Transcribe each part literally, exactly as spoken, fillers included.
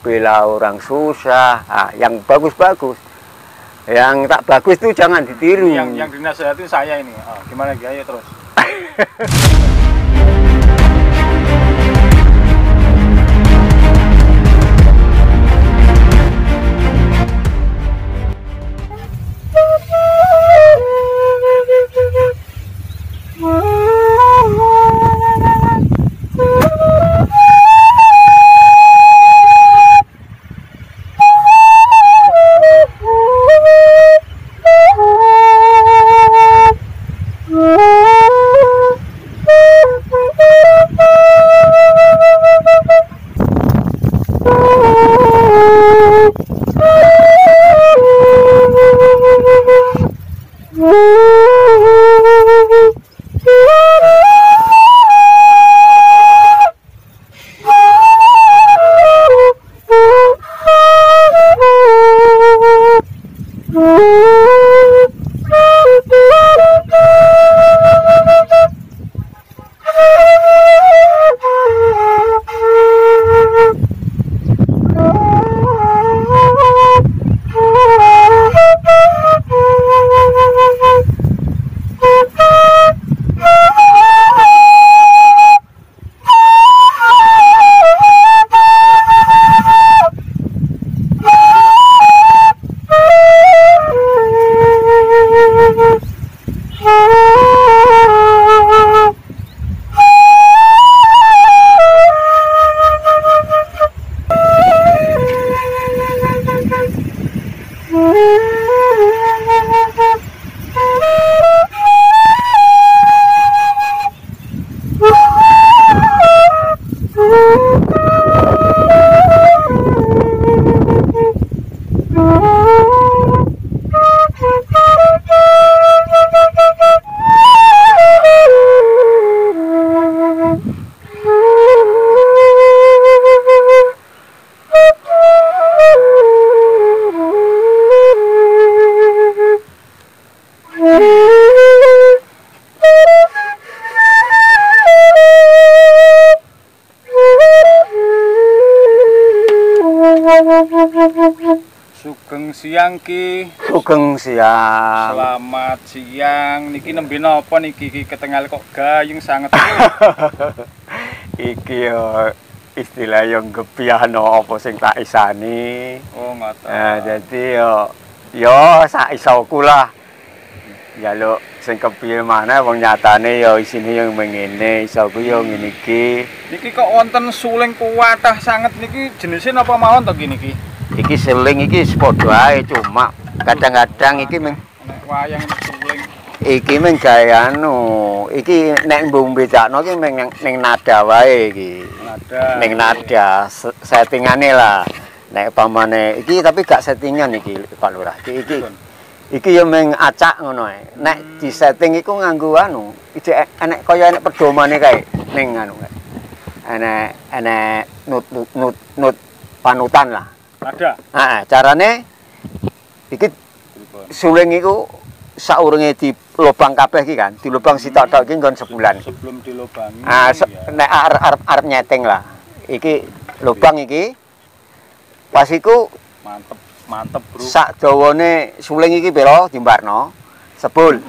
membela orang susah, nah, yang bagus-bagus. Yang tak bagus itu jangan ditiru. Yang yang dinasihatin saya ini, oh, gimana Kiai terus? Sugeng siang Ki. Sugeng siang. Selamat siang. Niki nembe napa niki Ki ketengal kok gayeng sanget. Iki yo istilah yang gepiano apa sing tak isani. Oh ngoten. Nah, jadi yo yo sak isoku lah. Jaluk sing kepiye maneh wong nyatane yo isine yang mengene, isoku yo ngene iki. Niki kok wonten suling kuwatah sanget niki jenisnya napa mawon to Ki niki? Iki seling iki padha ae cuma kadang-kadang iki meng nek wayang suling. Iki meng gaya anu, iki nek mbung becakno iki meng ning nada wae iki. Nada. Ning nada settingane lah. Nek pamane iki tapi gak settingan iki Pak Lurah. Iki iki, iki yo meng acak ngono ae. Nek di setting iku nganggo anu, iki enek kaya enek pedomane kae ning anu kae. Enek enek nut nut nut, nut panutan lah. Ada. Heeh, carane iki suling iku saurunge dilobang kabeh iki kan, dilobang sitok-tok iki nggon sebulan. Sebelum dilobangi. Ah, se ya. Nek arep arep nyeteng lah. Iki lubang iki pas iku mantep, mantep, Bro. Sak dawane suling iki pira dimbarno? Sebul.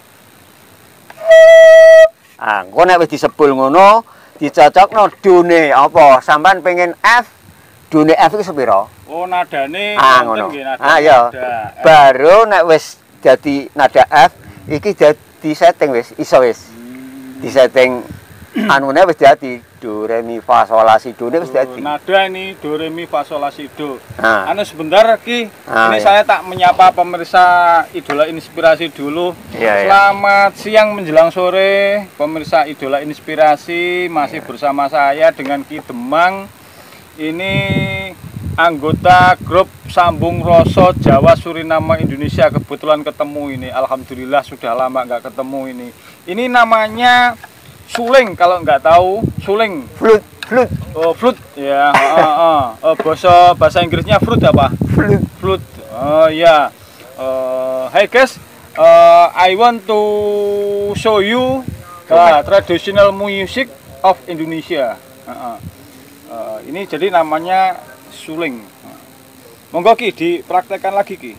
Ah, engko nek wis disebul ngono, dicocokno dune apa? Sampean pengen F, dune F iku sepira? Oh, nadane ah, ngono. Nggih, nada. Ah, ya. Baru nek wis dadi nada F, iki dadi setting wis, iso wis. Hmm. Di setting anune wis dadi do re mi fa sol la si do ne wis dadi. Nada ini do re mi fa sol la si do. Ah. Anu sebentar Ki. Ah, ini iya. saya tak menyapa pemirsa Idola Inspirasi dulu. Iya, Selamat iya. siang menjelang sore pemirsa Idola Inspirasi, masih iya. bersama saya dengan Ki Demang. Ini anggota grup Sambung Rasa Jawa Suriname Indonesia. Kebetulan ketemu ini, alhamdulillah sudah lama nggak ketemu ini. Ini namanya suling, kalau nggak tahu suling. Flute, flute. Oh, flute ya. uh, uh. Uh, bahasa bahasa Inggrisnya flute apa? Flute. Flute. Oh ya. Uh, hey guys, uh, I want to show you uh, traditional music of Indonesia. Uh, uh. Uh, ini jadi namanya suling. Monggo Ki dipraktekkan lagi Ki.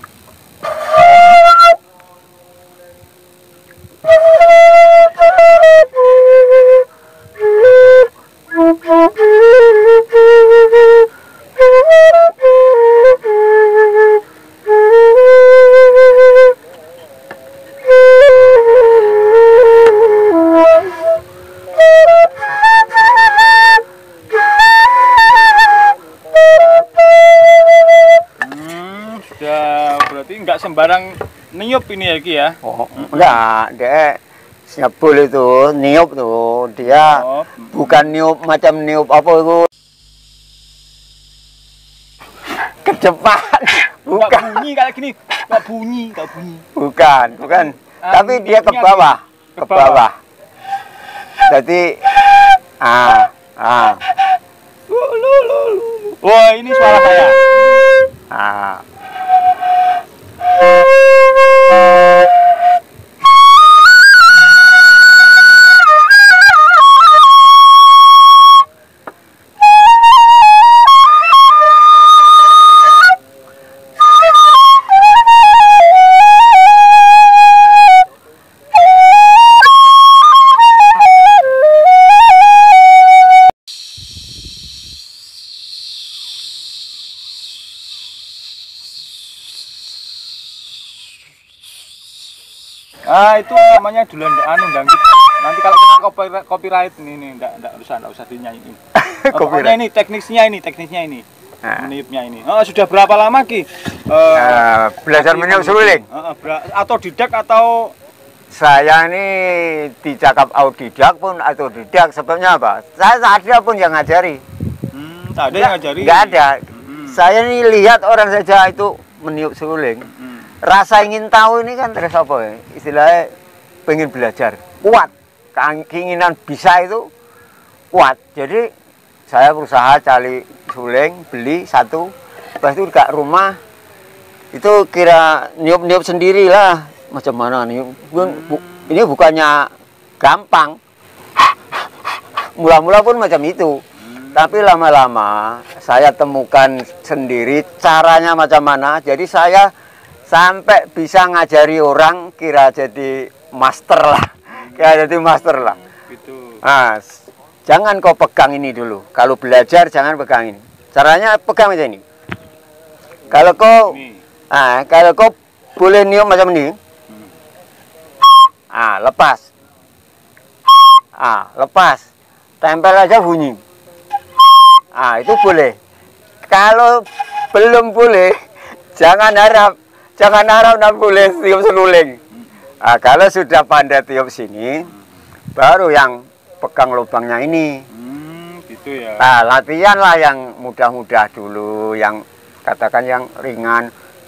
Enggak sembarang niup ini ya Ki ya? Oh, enggak, dia nyebul itu, niup tuh, dia oh. bukan niup macam niup apa itu ke depan, bukan. Nggak bunyi kayak gini, nggak bunyi, nggak bunyi. Bukan, bukan, ah, tapi dia ke bawah, ke bawah. Jadi, ah, ah. Wah, ini suara saya. Ah. Ah itu namanya dulan anu dangdut. Nanti kalau kena copyright, copyright ini nih enggak enggak usah enggak usah dinyanyiin. Pokoknya ini teknisnya ini, teknisnya ini. Nah. Meniupnya ini. Oh, sudah berapa lama Ki? Uh, uh, belajar meniup suling? Uh, atau didak atau saya ini dicakap autodidak pun atau didak sebabnya apa? Saya tak ada pun yang ngajari. Hmm, tak ada yang ngajari. Enggak ada. Hmm. Saya ini lihat orang saja itu meniup suling. Hmm. Rasa ingin tahu ini kan terus apa ya? Istilahnya pengen belajar, kuat, keinginan bisa itu kuat. Jadi saya berusaha cari suling, beli satu, lepas itu dekat rumah itu kira niup-niup sendiri lah. Macam mana niup? Hmm. Ini bukannya gampang. Mula-mula pun macam itu. Hmm. Tapi lama-lama saya temukan sendiri caranya macam mana. Jadi saya sampai bisa ngajari orang kira jadi master lah, kira jadi master lah. Gitu. Nah, jangan kau pegang ini dulu. Kalau belajar jangan pegang ini. Caranya pegang aja ini. Kalau kau, ah, kalau kau boleh niup macam ini, ah lepas, ah lepas, tempel aja bunyi. Ah itu boleh. Kalau belum boleh, jangan harap. Jangan harap nak boleh tiup seluling. Nah, kalau sudah pandai tiup sini, baru yang pegang lubangnya ini. Hmm, gitu ya. Nah, latihan lah yang mudah-mudah dulu, yang katakan yang ringan.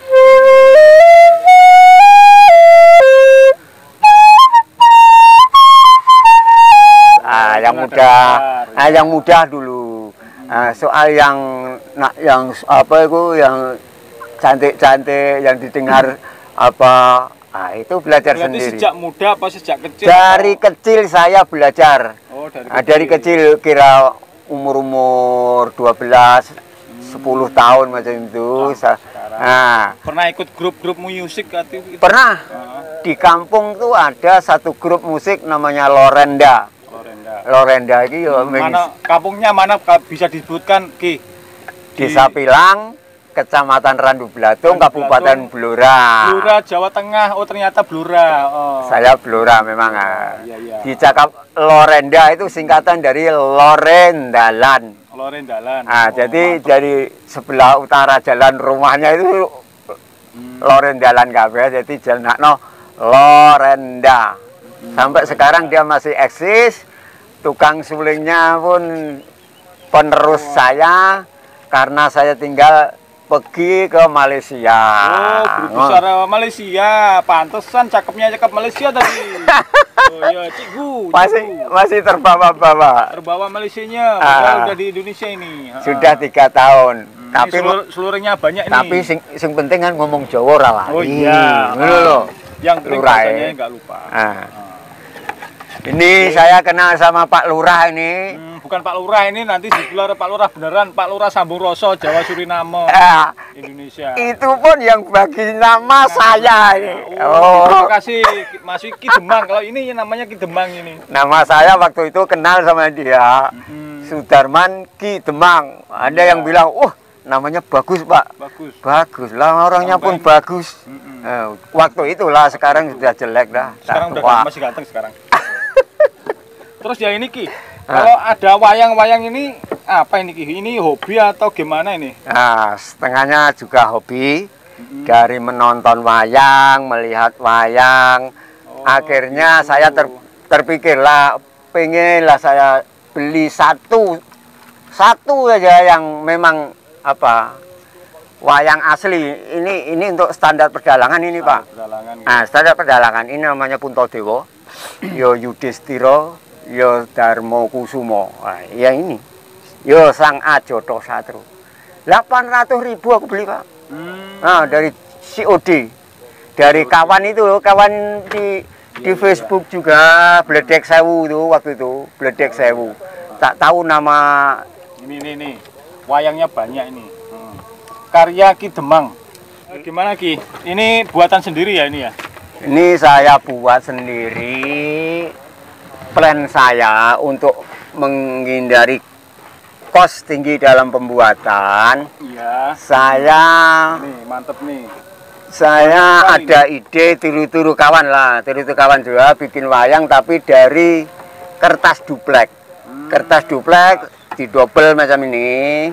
Ah, yang mudah. Ah, yang mudah dulu. Ah, soal yang nak yang apa itu yang cantik-cantik yang didengar apa, ah itu belajar berarti sendiri. Sejak muda apa sejak kecil? Dari atau? Kecil saya belajar. Oh, dari, nah, kecil. dari kecil kira umur-umur dua belas, hmm. sepuluh tahun macam itu. Nah, nah, pernah ikut grup-grup musik atau itu? Pernah. Uh. Di kampung tuh ada satu grup musik namanya Lorenda. Lorenda. Lorenda iki yo mana kampungnya mana bisa disebutkan Ki? Desa Pilang, Kecamatan Randu Blatung, Kabupaten Blora. Blora, Jawa Tengah. Oh, ternyata Blora. Oh. Saya Blora memang. Oh, iya, iya. Dicakap Lorenda itu singkatan dari Lorendalan. Lorendalan. Nah, oh, jadi mantap. dari sebelah utara jalan rumahnya itu hmm. Lorendalan kabeh, jadi jalan no Lorenda. Hmm. Sampai sekarang dia masih eksis. Tukang sulingnya pun penerus oh. saya karena saya tinggal pergi ke Malaysia. Oh, berbicara oh. Malaysia, pantesan cakepnya cakep Malaysia tadi. Oh ya, cikgu. Masih masih terbawa-bawa. Terbawa Malaysianya, padahal udah di Indonesia ini. Sudah tiga tahun. Hmm, tapi selur, seluruhnya banyak ini. Tapi sing, sing penting kan ngomong Jawa lah. Oh iya. Ngono lho. Yang penting bahasanya enggak lupa. Ah. Ini saya kenal sama Pak Lurah ini. Hmm, bukan Pak Lurah ini, nanti digelar Pak Lurah beneran, Pak Lurah Sambung Roso, Jawa Suriname, Eh, Indonesia. Itu pun yang bagi nama saya ini. Oh, terima kasih Mas Ki Demang. Kalau ini namanya Ki Demang ini. Nama saya waktu itu kenal sama dia. Hmm. Sudarman Ki Demang. Ada Ya. yang bilang, "Wah, namanya bagus, Pak." Bagus. Bagus lah, orangnya pun Sampai- bagus. Mm-mm. Eh, waktu itulah, sekarang sudah jelek dah. Sekarang Dah udah tua. masih ganteng sekarang. Terus ya ini Ki, kalau ada wayang-wayang ini apa ini Ki? Ini hobi atau gimana ini? Nah, setengahnya juga hobi. Mm-mm. Dari menonton wayang, melihat wayang. Oh, Akhirnya gitu. saya ter, terpikirlah, pengen lah saya beli satu, satu aja yang memang apa wayang asli. Ini ini untuk standar perdalangan ini, Pak. Perdalangan gitu. Nah, standar perdalangan ini namanya Puntadewa, yo Yudhistira, yo Darmo Kusumo. Nah, ya ini, yo Sang Ajoto Satru. delapan ratus ribu aku beli, Pak. Hmm. Nah, dari C O D, dari kawan itu loh, kawan di di Facebook juga, Bledek Sewu itu waktu itu, Bledek Sewu. Tak tahu nama. Ini nih nih, wayangnya banyak ini. Hmm. Karya Ki Demang. Eh, Gimana Ki? Ini buatan sendiri ya ini ya? Ini saya buat sendiri. Plan saya untuk menghindari kos tinggi dalam pembuatan. Iya. Saya Nih mantep nih. saya Mantap ada ide tiru-tiru kawan lah, tiru-tiru kawan juga bikin wayang tapi dari kertas duplek. Hmm. Kertas duplek didobel macam ini.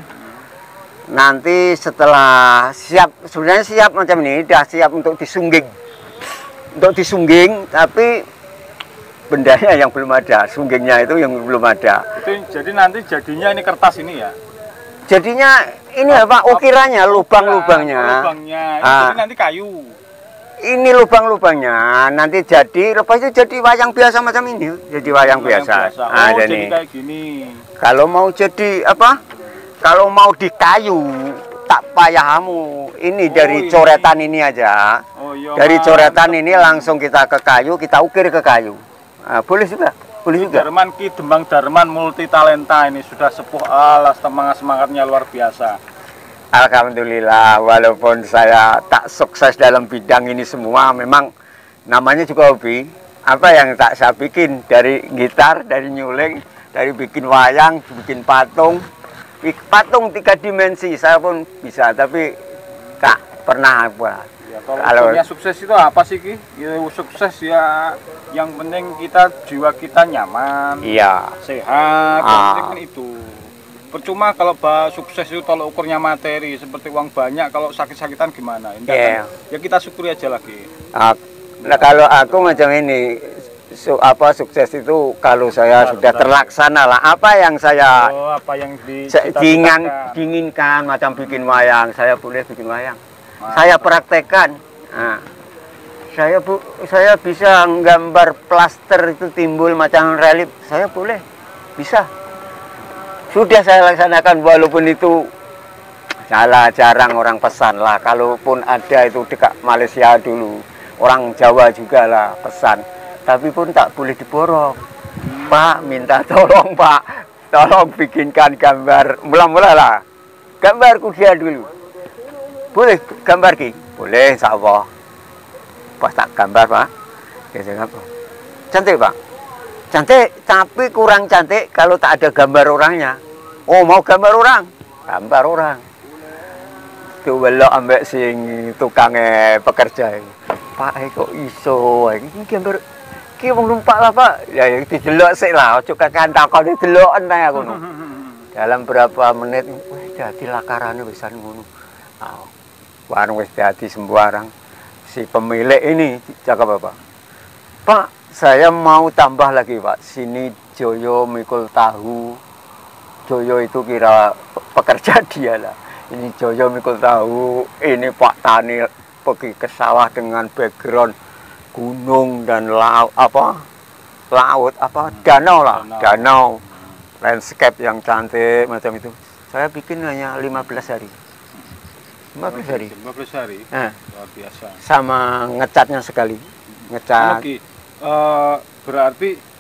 Nanti setelah siap, sebenarnya siap macam ini, dah siap untuk disungging. Untuk disungging, tapi bendanya yang belum ada, sunggingnya itu yang belum ada. Itu jadi nanti jadinya ini kertas ini ya? Jadinya ini apa ukirannya, lubang-lubangnya. Lubangnya. Ini Ah. jadi nanti kayu. Ini lubang-lubangnya, nanti jadi, lepas itu jadi wayang biasa macam ini, jadi wayang biasa. Oh, Nah, jadi ini. kayak gini. Kalau mau jadi apa? Kalau mau di kayu, tak payah kamu. Ini Oh, dari ini. coretan ini aja. Oh iya. Dari Mas. coretan ini langsung kita ke kayu, kita ukir ke kayu. Nah, boleh juga, boleh juga. Darman Ki Demang Darman multi talenta ini sudah sepuh, alah semangat semangatnya luar biasa. Alhamdulillah, walaupun saya tak sukses dalam bidang ini semua, memang namanya juga hobi. Apa yang tak saya bikin dari gitar, dari nyuling, dari bikin wayang, bikin patung. Patung tiga dimensi saya pun bisa, tapi tak pernah buat. Ya, kalau, Kalau- punya sukses itu apa sih Ki? Ya, sukses ya yang penting kita jiwa kita nyaman, Iya. sehat, yang Ah. penting kan itu. Percuma kalau bahas sukses itu kalau ukurnya materi seperti uang banyak, kalau sakit-sakitan gimana? Enggak Iya. kan? Ya kita syukuri aja lagi. Ah, Nah, kalau aku macam ini, su, apa sukses itu kalau saya Benar, sudah benar. terlaksana lah. Apa yang saya Oh, apa yang di se- diingan, diinginkan, macam bikin wayang, saya boleh bikin wayang. Saya praktekkan. Nah, saya bu, saya bisa gambar plaster itu timbul macam relief. Saya boleh, bisa. Sudah saya laksanakan walaupun itu salah, jarang orang pesan lah. Kalaupun ada itu dekat Malaysia dulu, orang Jawa juga lah pesan. Tapi pun tak boleh diborong. Pak, minta tolong Pak, tolong bikinkan gambar. Mula-mula lah, gambar kuda dulu. Boleh gambar Ki? Boleh, insya Allah. Pas tak gambar Pak, biasanya apa? Cantik Pak? Cantik, tapi kurang cantik kalau tak ada gambar orangnya. Oh, mau gambar orang? Gambar orang. Itu belok ambek sing tukangnya pekerja. Pak, eh, kok iso? Ini gambar, ki wong numpak lah Pak. Ya, ya didelok sik lah, ojo kakan takon dideloken ae aku. Dalam berapa menit, wah dadi lakarane wisan ngono. Ah, warung wis dadi sembarang. Si pemilik ini cakap apa? Pak, saya mau tambah lagi Pak. Sini Joyo mikul tahu. Joyo itu kira pekerja dia lah. Ini Joyo mikul tahu. Ini Pak Tani pergi ke sawah dengan background gunung dan laut apa? Laut apa? Danau lah, danau. Landscape yang cantik macam itu. Saya bikin hanya lima belas hari. lima belas hari. lima belas hari. Nah, Luar biasa. sama ngecatnya sekali. Ngecat. Oke. Eh, berarti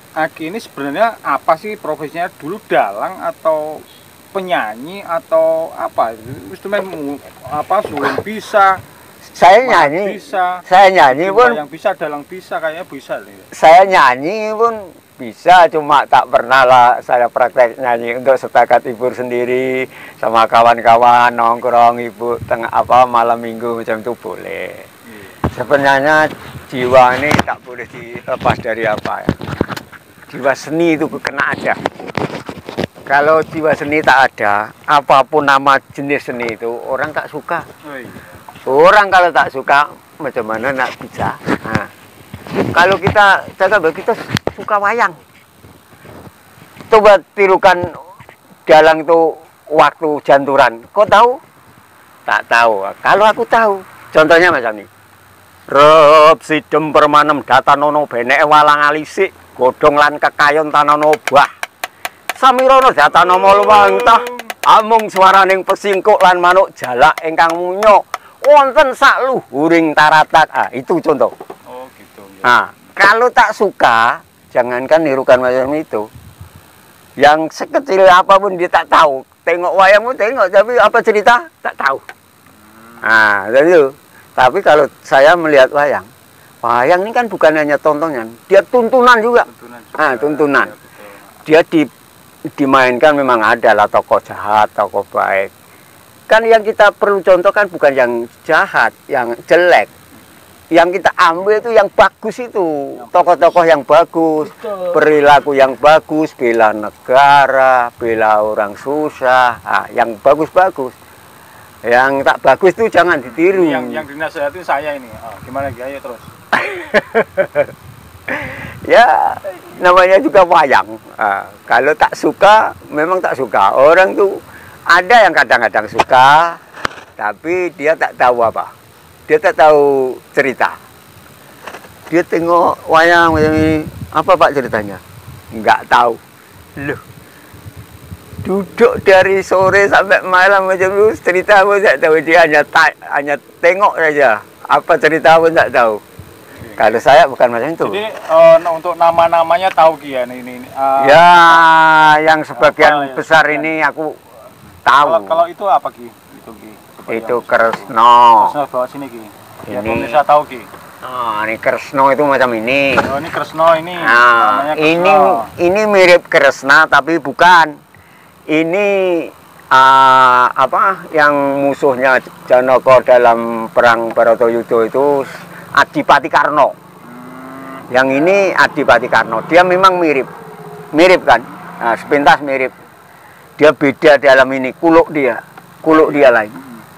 Aki ini sebenarnya apa sih profesinya? Dulu dalang atau penyanyi atau apa? Instrumen apa? Sulung bisa. Saya nyanyi. Bisa. Saya nyanyi pun. Yang bisa dalang bisa kayaknya bisa nih. Saya nyanyi pun bisa, cuma tak pernah lah saya praktek nyanyi untuk setakat hibur sendiri sama kawan-kawan nongkrong ibu tengah apa malam minggu macam itu boleh. Hmm. Sebenarnya jiwa ini tak boleh dilepas dari apa ya. Jiwa seni itu kena aja. Kalau jiwa seni tak ada, apapun nama jenis seni itu orang tak suka. Orang kalau tak suka, macam mana nak bisa? Nah, kalau kita jaga kita suka wayang. Coba tirukan dalang itu waktu janturan. Kau tahu? Tak tahu. Kalau aku tahu, contohnya macam ini. Rep sidem permanem datanono benek walang alisik. Godhong lan kekayon tanono bah. Samirono datanomo luwantah. Amung swaraning pesingkuk lan manuk jalak ingkang munyo. Wonten sak luhuring taratak. Ah, itu contoh. Oh, gitu. Ya. Nah, kalau tak suka, jangankan nirukan macam itu. Yang sekecil apapun dia tak tahu. Tengok wayangmu tengok, tapi apa cerita tak tahu. Nah, itu. Tapi kalau saya melihat wayang, wayang ini kan bukan hanya tontonan, dia tuntunan juga. Tuntunan juga. Nah, tuntunan. Ya, dia di, dimainkan memang adalah tokoh jahat, tokoh baik. Kan yang kita perlu contoh kan bukan yang jahat, yang jelek. Yang kita ambil itu yang bagus itu. Tokoh-tokoh yang bagus, perilaku yang bagus, bela negara, bela orang susah, nah, yang bagus-bagus. Yang tak bagus itu jangan ditiru. Yang yang dinasihatin saya ini. Oh, gimana gaya terus? Ya, namanya juga wayang. Nah, kalau tak suka, memang tak suka. Orang tuh ada yang kadang-kadang suka, tapi dia tak tahu apa. Dia tak tahu cerita. Dia tengok wayang macam ini, apa Pak ceritanya? Enggak tahu. Loh, duduk dari sore sampai malam macam itu, cerita pun tak tahu. Dia hanya ta hanya tengok saja. Apa cerita pun tak tahu. Kalau saya bukan macam itu. Jadi uh, untuk nama-namanya tahu Ki ya ini. ini uh, ya, yang sebagian apa, besar ya, ini aku tahu. Kalau, kalau itu apa Ki? Itu Ki. Itu Kresno. Kresno bawa sini Ki. Ya, ini pemirsa tahu Ki. Oh, ini Kresno itu macam ini. Oh, ini Kresno ini. Nah, Kresno. ini ini mirip Kresna tapi bukan. Ini uh, apa yang musuhnya Janaka dalam perang Baratayuda itu Adipati Karna. Hmm. Yang ini Adipati Karna. Dia memang mirip. Mirip kan? Nah, sepintas mirip. Dia beda dalam ini, kuluk dia. Kuluk dia lain.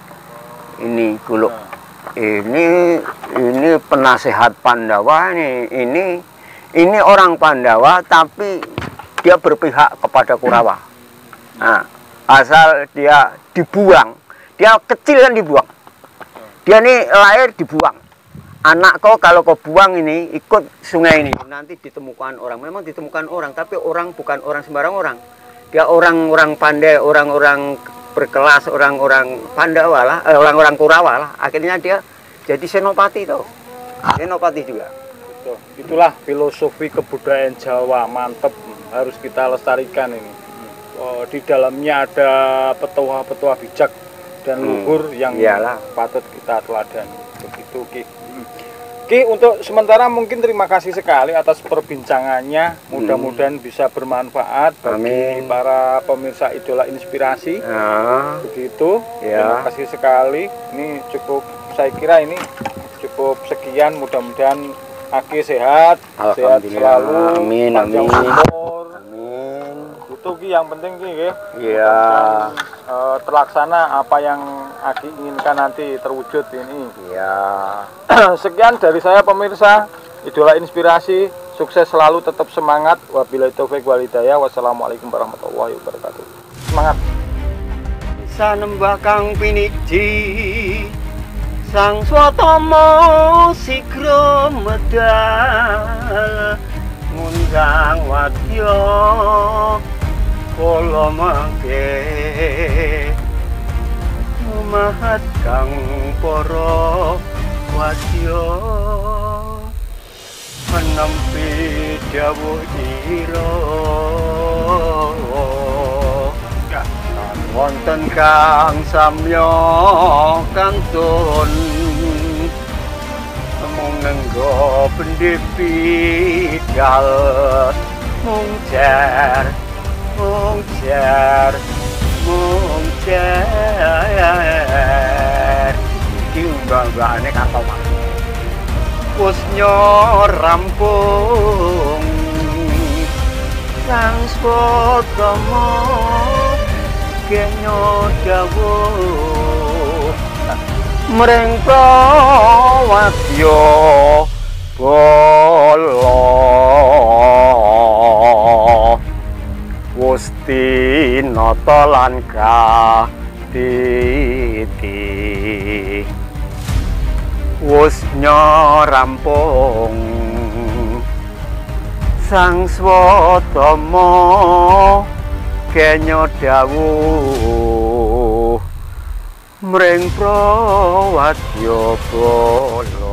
Ini kuluk. Ini ini penasehat Pandawa ini. Ini ini orang Pandawa tapi dia berpihak kepada Kurawa. Nah, asal dia dibuang. Dia kecil kan dibuang. Dia ini lahir dibuang. Anak kau kalau kau buang ini ikut sungai ini nanti ditemukan orang. Memang ditemukan orang, tapi orang bukan orang sembarang orang. Dia orang-orang pandai, orang-orang berkelas, orang-orang Pandawa lah, eh, orang-orang Kurawa lah. Akhirnya dia jadi senopati tuh. Senopati juga. Betul. Itulah filosofi kebudayaan Jawa, mantep, harus kita lestarikan ini. Oh, di dalamnya ada petua-petua bijak dan luhur hmm, yang iyalah. Patut kita teladani. Begitu Ki. Ki, untuk sementara mungkin terima kasih sekali atas perbincangannya. Mudah-mudahan hmm. bisa bermanfaat bagi Amin. Para pemirsa Idola Inspirasi. Ya. Begitu. Ya. Terima kasih sekali. Ini cukup, saya kira ini cukup sekian. Mudah-mudahan Aki sehat, sehat selalu. Amin. Amin. Umur. Amin. Itu Ki yang penting Ki. Iya. Uh, terlaksana apa yang Aki inginkan nanti terwujud ini. Iya. Sekian dari saya pemirsa Idola Inspirasi, sukses selalu, tetap semangat. Wabillahi taufik wal hidayah. Wassalamualaikum warahmatullahi wabarakatuh. Semangat. Sanembah kang piniji sang swatama sigra medal ngundang wadya kala mangke mahat kang para wadya menempi dawuh ira wonten kang samya kantun mung nganggo pendipidal mung jar mung jar mung jar iki mbak-mbakane kapal wis rampung sang spotama kenyo dawuh mring prawadya bala Gusti nata lan katiti wis rampung sang swatama kenya dawuh mring prawadya bala